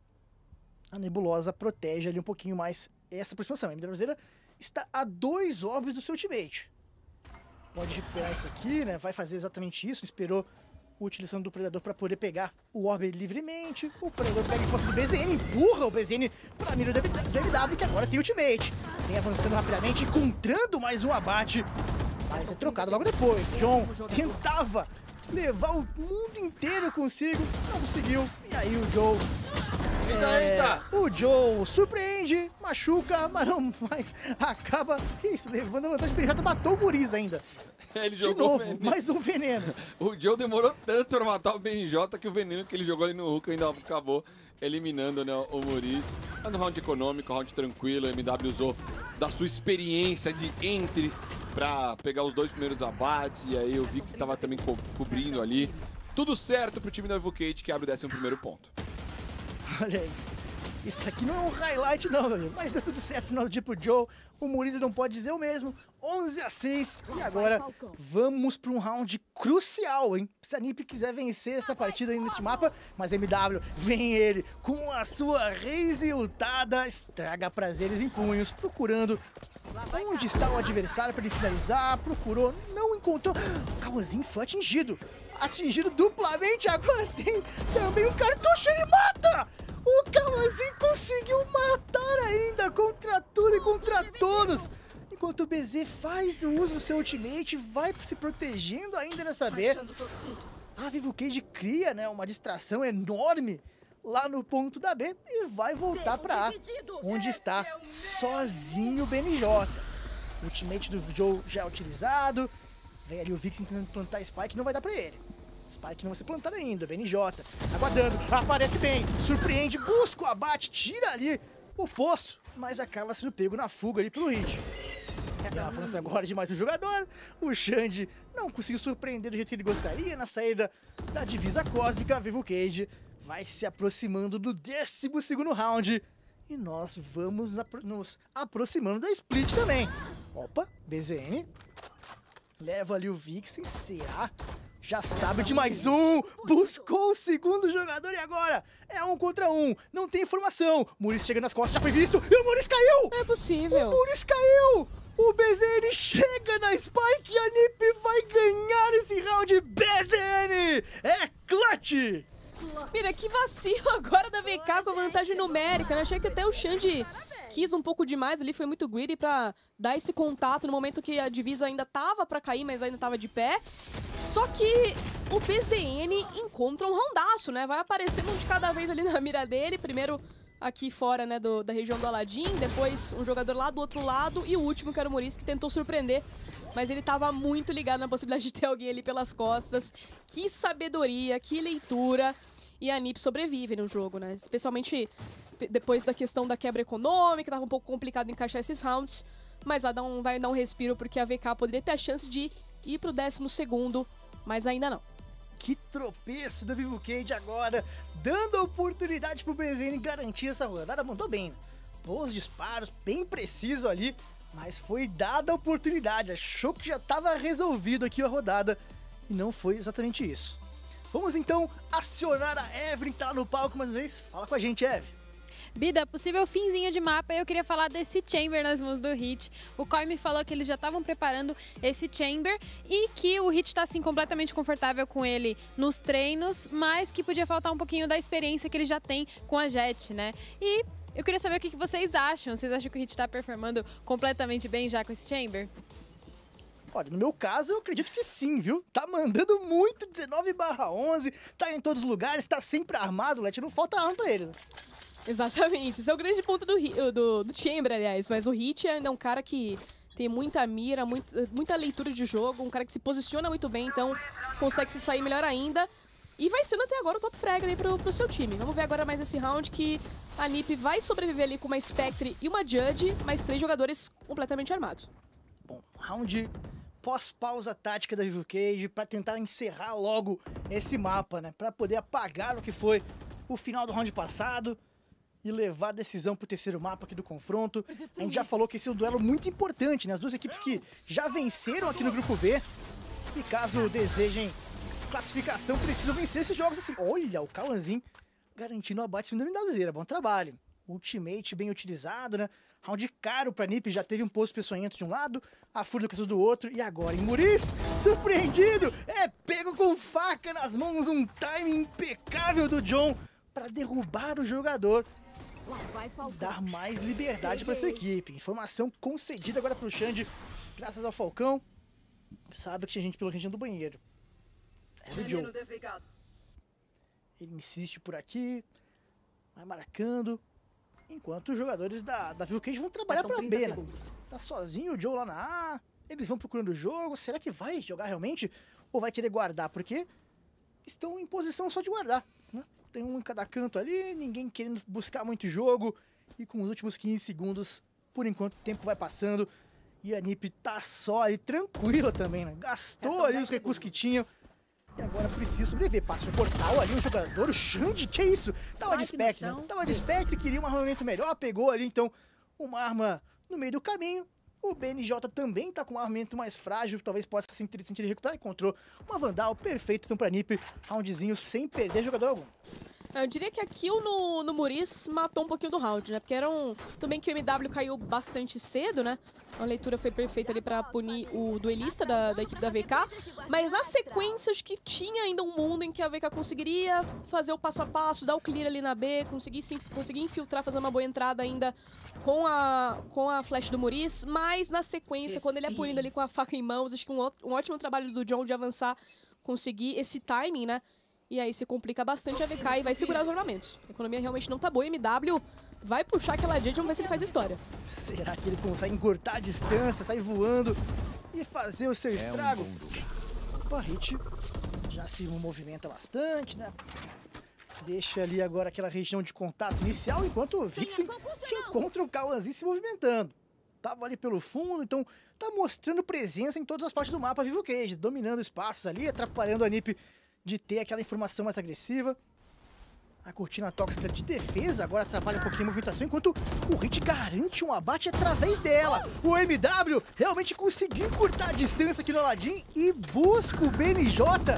A Nebulosa protege ali um pouquinho mais essa aproximação. A MD brasileira está a 2 orbes do seu ultimate. Pode recuperar isso aqui, né? Vai fazer exatamente isso. Esperou a utilização do Predador para poder pegar o orbe livremente. O Predador pega em força do BZN, empurra o BZN para a mira do MW, que agora tem ultimate. Vem avançando rapidamente, encontrando mais um abate. Mas é trocado logo depois. John tentava levar o mundo inteiro consigo, não conseguiu. E aí o Joe... O Joe surpreende, machuca, mas acaba levando a vantagem. O BNJ matou o Muriz ainda. Ele de novo, mais um veneno. O Joe demorou tanto pra matar o BNJ que o veneno que ele jogou ali no Hookah ainda acabou eliminando, né, o Muriz. Mas no round econômico, round tranquilo, o MW usou da sua experiência de entry pra pegar os 2 primeiros abates. E aí eu vi que você tava também cobrindo ali. Tudo certo pro time da Vivo Cage, que abre o 11º ponto. Olha isso. Isso aqui não é um highlight não, meu amigo. Mas deu tudo certo no dia pro Joe. O Muriz não pode dizer o mesmo. 11-6. E agora vamos para um round crucial, hein? Se a NiP quiser vencer essa partida aí nesse mapa. Mas MW, vem ele com a sua Raze ultada. Estraga prazeres em punhos. Procurando onde está o adversário para ele finalizar. Procurou, não encontrou. O Kawazinho foi atingido. Atingido duplamente, agora tem também um cartucho, ele mata! O Kawazinho conseguiu matar ainda, contra tudo e contra todos! Enquanto o BZ faz o uso do seu ultimate, vai se protegendo ainda nessa B. A Vivo Cage cria, né, uma distração enorme lá no ponto da B e vai voltar pra A, onde está sozinho o BNJ. O ultimate do Joe já é utilizado. Vem ali o Vixen tentando plantar Spike, não vai dar pra ele. Spike não vai ser plantado ainda, BNJ aguardando, aparece bem, surpreende, busca o abate, tira ali o poço, mas acaba sendo pego na fuga ali pelo Hit. Tem a avança agora de mais um jogador, o Xande não conseguiu surpreender do jeito que ele gostaria na saída da divisa cósmica. Vivo Cage vai se aproximando do 12º round. E nós vamos nos aproximando da split também. Opa, BZN. Leva ali o Vixen, será? Já sabe de mais um, buscou o segundo jogador e agora é 1 contra 1, não tem informação. Muricy chega nas costas, já foi visto e o Muricy caiu! É possível. O Muricy caiu! O BZN chega na Spike e a NiP vai ganhar esse round. BZN é clutch! Mira, que vacilo agora da VK com a vantagem numérica, né? Achei que até o Xande quis um pouco demais ali, foi muito greedy pra dar esse contato no momento que a divisa ainda tava pra cair, mas ainda tava de pé. Só que o BZN encontra um roundaço, né? Vai aparecendo um de cada vez ali na mira dele. Primeiro aqui fora, né, da região do Aladdin, depois um jogador lá do outro lado e o último, que era o Muricy, que tentou surpreender. Mas ele tava muito ligado na possibilidade de ter alguém ali pelas costas. Que sabedoria, que leitura. E a NiP sobrevive no jogo, né? Especialmente depois da questão da quebra econômica, tava um pouco complicado encaixar esses rounds. Mas vai dar um respiro, porque a VK poderia ter a chance de ir pro 12º, mas ainda não. Que tropeço do Vivo Cage agora, dando a oportunidade pro BZN garantir essa rodada. Mandou bem, né? Bons disparos, bem preciso ali, mas foi dada a oportunidade. Achou que já estava resolvido aqui a rodada e não foi exatamente isso. Vamos então acionar a Evelyn, que tá no palco mais uma vez. Fala com a gente, Evelyn. Bida, possível finzinho de mapa, eu queria falar desse Chamber nas mãos do Hit. O Koi me falou que eles já estavam preparando esse Chamber e que o Hit tá assim completamente confortável com ele nos treinos, mas que podia faltar um pouquinho da experiência que ele já tem com a Jett, né? E eu queria saber o que vocês acham. Vocês acham que o Hit tá performando completamente bem já com esse Chamber? Olha, no meu caso, eu acredito que sim, viu? Tá mandando muito, 19/11, tá em todos os lugares, tá sempre armado, Let, não falta arma pra ele, né? Exatamente, esse é o grande ponto do Chamber, aliás, mas o Hit ainda é um cara que tem muita mira, muita leitura de jogo, um cara que se posiciona muito bem, então consegue se sair melhor ainda. E vai sendo até agora o top frag ali pro seu time. Vamos ver agora mais esse round que a NiP vai sobreviver ali com uma Spectre e uma Judge, mais 3 jogadores completamente armados. Bom, round pós-pausa tática da Vivo Cage pra tentar encerrar logo esse mapa, né? Pra poder apagar o que foi o final do round passado e levar a decisão pro terceiro mapa aqui do confronto. A gente já falou que esse é um duelo muito importante, né? As duas equipes que já venceram aqui no grupo B e caso desejem classificação, precisam vencer esses jogos assim. Olha, o Kawanzin garantindo o abate da MWZ, bom trabalho. Ultimate bem utilizado, né? Round caro pra NiP, já teve um posto peçonhento de um lado, a fúria do outro, e agora em Muricy, surpreendido, é pego com faca nas mãos, um timing impecável do John pra derrubar o jogador e dar mais liberdade pra sua equipe. Informação concedida agora pro Xande, graças ao Falcão, sabe que tinha gente pela região do banheiro. É do John. Ele insiste por aqui, vai marcando. Enquanto os jogadores da Vivo Cage vão trabalhar pra B, né? Tá sozinho o Joe lá na A, eles vão procurando o jogo. Será que vai jogar realmente? Ou vai querer guardar? Porque estão em posição só de guardar, né? Tem um em cada canto ali, ninguém querendo buscar muito jogo. E com os últimos 15 segundos, por enquanto o tempo vai passando. E a NiP tá só ali, tranquila também, né? Gastou ali os recursos que tinham. E agora precisa sobreviver. Passa o portal ali, um jogador, o Xande, que isso? Tava de Spectre, né? Tava de Spectre, queria um armamento melhor, pegou ali então uma arma no meio do caminho. O BNJ também tá com um armamento mais frágil, talvez possa se interessante ele recuperar. Encontrou uma Vandal perfeita então pra NiP, roundzinho sem perder jogador algum. Eu diria que a kill no Muricy matou um pouquinho do round, né? Porque era um... Tudo bem que o MW caiu bastante cedo, né? A leitura foi perfeita ali pra punir o duelista da equipe da VK. Mas na sequência, acho que tinha ainda um mundo em que a VK conseguiria fazer o passo a passo, dar o clear ali na B, conseguir infiltrar, fazer uma boa entrada ainda com a flash do Muricy. Mas na sequência, quando ele é punido ali com a faca em mãos, acho que um ótimo trabalho do John de avançar, conseguir esse timing, né? E aí se complica bastante a VK e vai segurar os armamentos. A economia realmente não tá boa. MW vai puxar aquela Jade, vamos ver se ele faz história. Será que ele consegue encurtar a distância, sair voando e fazer o seu estrago? O Hit já se movimenta bastante, né? Deixa ali agora aquela região de contato inicial, enquanto o Vixen encontra o Kawanzin se movimentando. Tava ali pelo fundo, então tá mostrando presença em todas as partes do mapa Vivo Cage, dominando espaços ali, atrapalhando a NiP de ter aquela informação mais agressiva. A cortina tóxica de defesa agora atrapalha um pouquinho a movimentação, enquanto o Hit garante um abate através dela. O MW realmente conseguiu encurtar a distância aqui no Aladdin e busca o BNJ.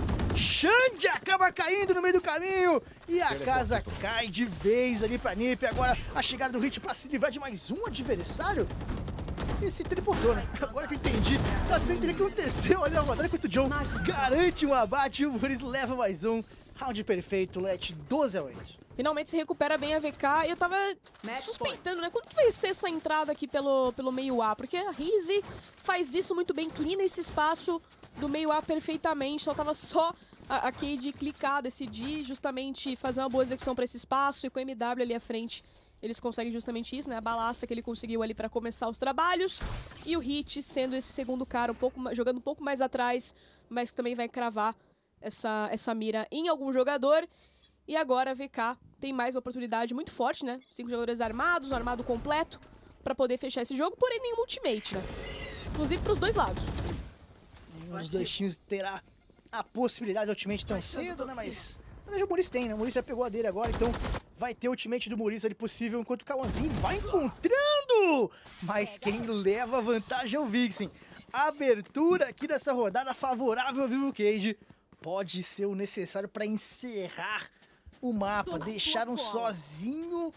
Xande acaba caindo no meio do caminho e a casa cai de vez ali pra NiP. Agora a chegada do Hit pra se livrar de mais um adversário. Ele se teleportou, né? Agora que eu entendi, tá dizendo que aconteceu ali na rodada enquanto o John garante um abate e o Muris leva mais um. Round perfeito, Let, 12-8. Finalmente se recupera bem a VK e eu tava suspeitando, né? Quando que vai ser essa entrada aqui pelo meio A? Porque a Rizzy faz isso muito bem, clina esse espaço do meio A perfeitamente. Só tava só a Cade clicar, decidir justamente fazer uma boa execução para esse espaço e com o MW ali à frente. Eles conseguem justamente isso, né? A balaça que ele conseguiu ali para começar os trabalhos. E o Hit sendo esse segundo cara, jogando um pouco mais atrás, mas que também vai cravar essa mira em algum jogador. E agora a VK tem mais uma oportunidade muito forte, né? 5 jogadores armados, um armado completo, para poder fechar esse jogo, porém nenhum ultimate, né? Inclusive para os dois lados. Nenhum dos dois times terá a possibilidade de ultimate tão cedo, né? Mas o Muris tem, né? O Muris já pegou a dele agora, então vai ter ultimate do Muris ali possível, enquanto o Kawanzinho vai encontrando! Mas quem leva a vantagem é o Vixen. A abertura aqui dessa rodada favorável ao Vivo Cage pode ser o necessário para encerrar o mapa, deixar um sozinho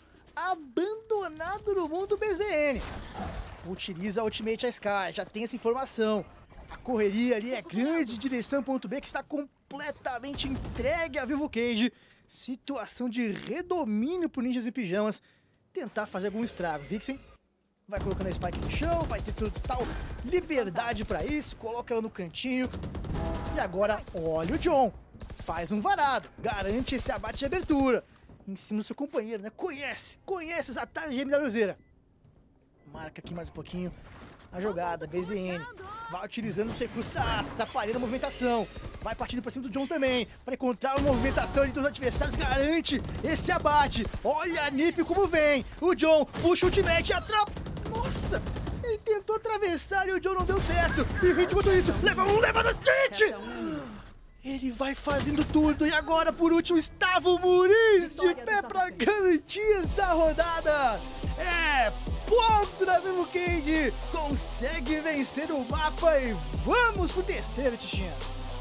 abandonado no mundo BZN. Utiliza a ultimate a Sky, já tem essa informação. A correria ali é grande, direção ponto B, que está completamente entregue a Vivo Cage. Situação de redomínio pro Ninjas e Pijamas tentar fazer algum estrago. Vixen vai colocando a Spike no chão, vai ter total liberdade para isso, coloca ela no cantinho. E agora, olha o John, faz um varado, garante esse abate de abertura. Em cima do seu companheiro, né? Conhece os atalhos de MWZera. Marca aqui mais um pouquinho a jogada, BZN. Vai utilizando os recursos da Asta, atrapalhando a movimentação. Vai partindo pra cima do John também, para encontrar uma movimentação ali dos adversários, garante esse abate. Olha a NiP como vem. O John puxa o ultimate e Nossa! Ele tentou atravessar e o John não deu certo. E o Hit, enquanto isso, leva um, leva dois, Hit! Ele vai fazendo tudo e agora, por último, estava o Muris de pé pra garantir essa rodada. É ponto da Vivo Cage. Consegue vencer o mapa e vamos pro terceiro, Tichinha.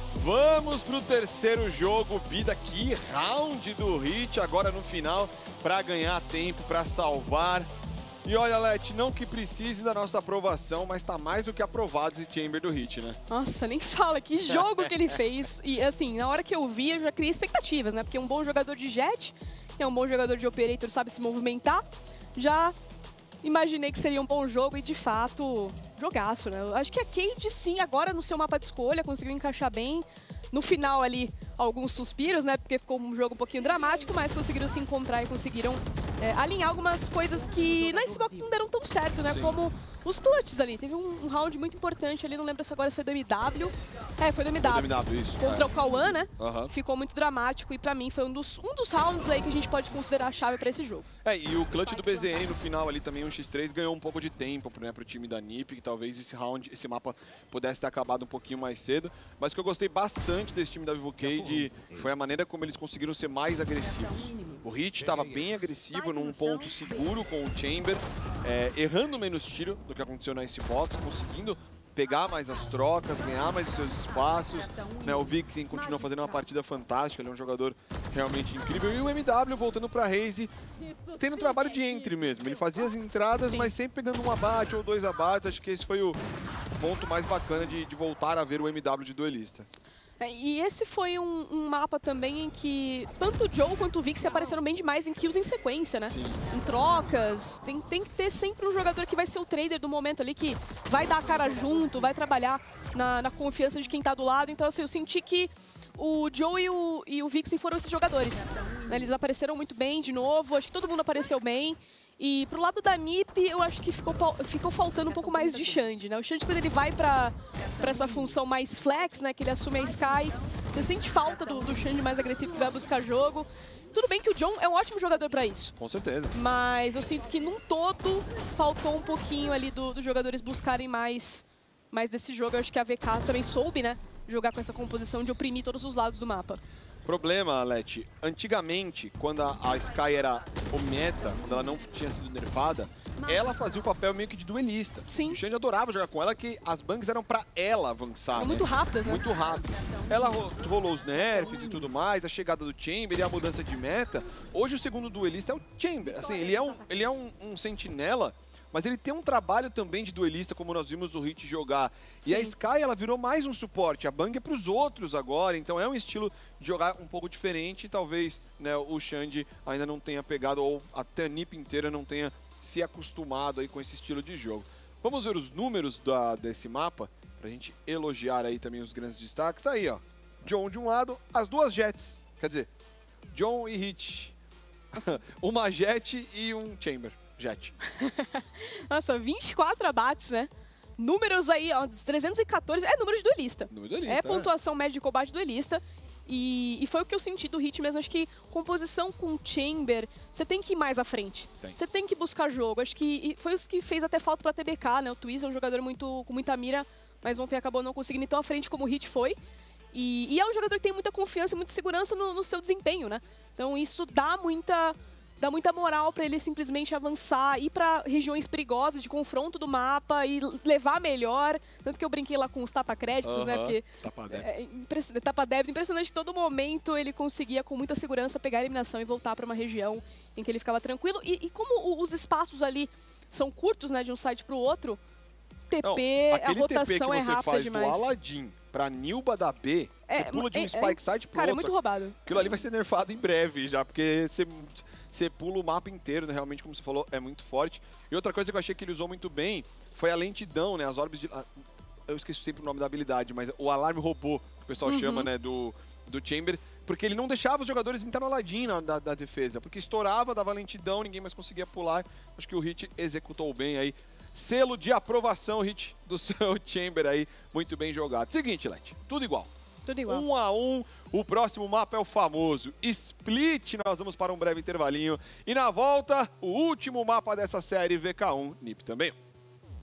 Vamos pro terceiro jogo, Bida, que round do Hit agora no final pra ganhar tempo, pra salvar. E olha, Let, não que precise da nossa aprovação, mas tá mais do que aprovado esse Chamber do Hit, né? Nossa, nem fala, que jogo que ele fez. E assim, na hora que eu vi, eu já criei expectativas, né? Porque é um bom jogador de Jet, é um bom jogador de Operator, sabe se movimentar. Já imaginei que seria um bom jogo e, de fato, jogaço, né? Eu acho que a Cade, sim, agora no seu mapa de escolha, conseguiu encaixar bem. No final ali, alguns suspiros, né? Porque ficou um jogo um pouquinho dramático, mas conseguiram se encontrar e conseguiram alinhar algumas coisas que na Xbox não deram tão certo, né? Sim. Como os clutches ali. Teve um round muito importante ali, não lembro se agora foi do MW. Foi do MW. Foi do MW, isso. Contra o Cauã, né? Ficou muito dramático e pra mim foi um dos rounds aí que a gente pode considerar a chave pra esse jogo. E o clutch do BZN no final ali também, um x3, ganhou um pouco de tempo, né, pro time da NiP, que talvez esse mapa pudesse ter acabado um pouquinho mais cedo. Mas o que eu gostei bastante desse time da Vivo Cage foi a maneira como eles conseguiram ser mais agressivos. O Hit estava bem agressivo num ponto seguro com o Chamber, errando menos tiro do que aconteceu na Icebox, conseguindo pegar mais as trocas, ganhar mais os seus espaços, né? O Vixen continua fazendo uma partida fantástica, ele é um jogador realmente incrível. E o MW voltando para Raze, tendo trabalho de entry mesmo. Ele fazia as entradas, mas sempre pegando um abate ou dois abates. Acho que esse foi o ponto mais bacana de voltar a ver o MW de duelista. E esse foi um mapa também em que tanto o Joe quanto o Vixen apareceram bem demais em kills em sequência, né? Sim. Em trocas. Tem que ter sempre um jogador que vai ser o trader do momento ali, que vai dar a cara junto, vai trabalhar na confiança de quem tá do lado. Então, assim, eu senti que o Joe e o Vixen foram esses jogadores, né? Eles apareceram muito bem de novo, acho que todo mundo apareceu bem. E pro lado da NiP, eu acho que ficou faltando um pouco mais de Xande, né? O Xande, quando ele vai pra essa função mais flex, né? Que ele assume a Sky, você sente falta do Xande mais agressivo que vai buscar jogo. Tudo bem que o John é um ótimo jogador pra isso. Com certeza. Mas eu sinto que, num todo, faltou um pouquinho ali dos jogadores buscarem mais desse jogo. Eu acho que a VK também soube, né? Jogar com essa composição de oprimir todos os lados do mapa. Problema, Leti, antigamente, quando a Skye era o meta, quando ela não tinha sido nerfada, ela fazia o papel meio que de duelista. Sim. O Xande adorava jogar com ela, que as bangs eram pra ela avançar, Eram né? muito rápidas, né? Muito rápido. Ela rolou os nerfs e tudo mais, a chegada do Chamber e a mudança de meta. Hoje o segundo duelista é o Chamber. Assim, ele é um sentinela, mas ele tem um trabalho também de duelista, como nós vimos o Hit jogar. Sim. E a Skye, ela virou mais um suporte. A Bang é pros outros agora, então é um estilo de jogar um pouco diferente. E talvez, né, o Xande ainda não tenha pegado, ou até a NiP inteira não tenha se acostumado aí com esse estilo de jogo. Vamos ver os números desse mapa, pra gente elogiar aí também os grandes destaques. Tá aí, ó. John de um lado, as duas Jets. Quer dizer, John e Hit. Uma Jet e um Chamber. Jet. Nossa, 24 abates, né? Números aí, ó, 314, é número de duelista. Número de duelista, É pontuação média de combate duelista. E foi o que eu senti do Hit mesmo. Acho que composição com Chamber, você tem que ir mais à frente. Você tem que buscar jogo. Acho que foi isso que fez até falta pra TBK, né? O Twiz é um jogador com muita mira, mas ontem acabou não conseguindo ir tão à frente como o Hit foi. E é um jogador que tem muita confiança e muita segurança no seu desempenho, né? Então isso dá muita moral pra ele simplesmente avançar, ir pra regiões perigosas de confronto do mapa e levar melhor. Tanto que eu brinquei lá com os tapa-créditos, né? Porque tapa-débito. Impressionante que todo momento ele conseguia, com muita segurança, pegar a eliminação e voltar pra uma região em que ele ficava tranquilo. E como os espaços ali são curtos, né? De um site pro outro, TP, a rotação é rápida demais. Aquele TP que você faz do Aladdin pra Nilba da B, você pula de um spike site pro cara, outro. é muito roubado. Aquilo ali vai ser nerfado em breve já, porque você pula o mapa inteiro, né? Realmente, como você falou, é muito forte. E outra coisa que eu achei que ele usou muito bem foi a lentidão, né? As orbes de... Eu esqueço sempre o nome da habilidade, mas o alarme robô, que o pessoal chama, né? Do Chamber, porque ele não deixava os jogadores entrar no Aladdin da defesa, porque estourava, dava lentidão, ninguém mais conseguia pular. Acho que o Hit executou bem aí. Selo de aprovação, Hit, do seu Chamber aí, muito bem jogado. Seguinte, Leti, tudo igual. Tudo igual. 1 a 1, o próximo mapa é o famoso Split. Nós vamos para um breve intervalinho. E na volta, o último mapa dessa série, VK1 NiP também.